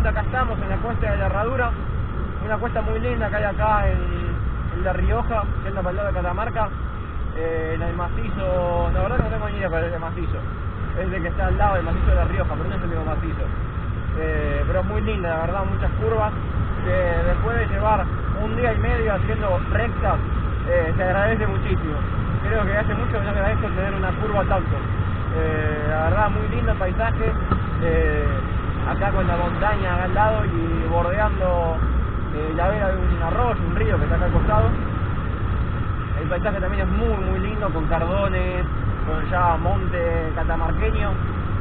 básicamente acá estamos en la cuesta de la Herradura, una cuesta muy linda que hay acá en La Rioja, yendo para el lado de Catamarca, en el macizo. La verdad que no tengo ni idea cuál es el macizo, es de que está al lado del macizo de La Rioja, pero no es el mismo macizo. Pero es muy linda, la verdad, muchas curvas, que después de llevar un día y medio haciendo rectas, se agradece muchísimo. Creo que hace mucho que no agradezco tener una curva tanto. La verdad, muy lindo el paisaje, acá con la montaña acá al lado y bordeando la vera de un arroyo, un río que está acá al costado. El paisaje también es muy lindo, con cardones, con ya monte catamarqueño.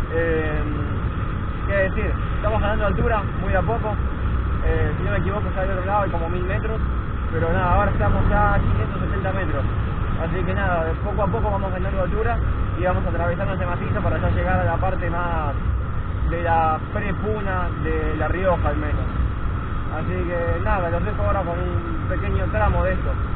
¿Qué decir? Estamos ganando altura muy a poco, si no me equivoco ya del otro lado hay como 1000 metros, pero nada, ahora estamos ya a 570 metros, así que nada, de poco a poco vamos ganando altura y vamos atravesando ese macizo para ya llegar a la parte más de la prepuna de La Rioja al menos. Así que nada, los dejo ahora con un pequeño tramo de esto.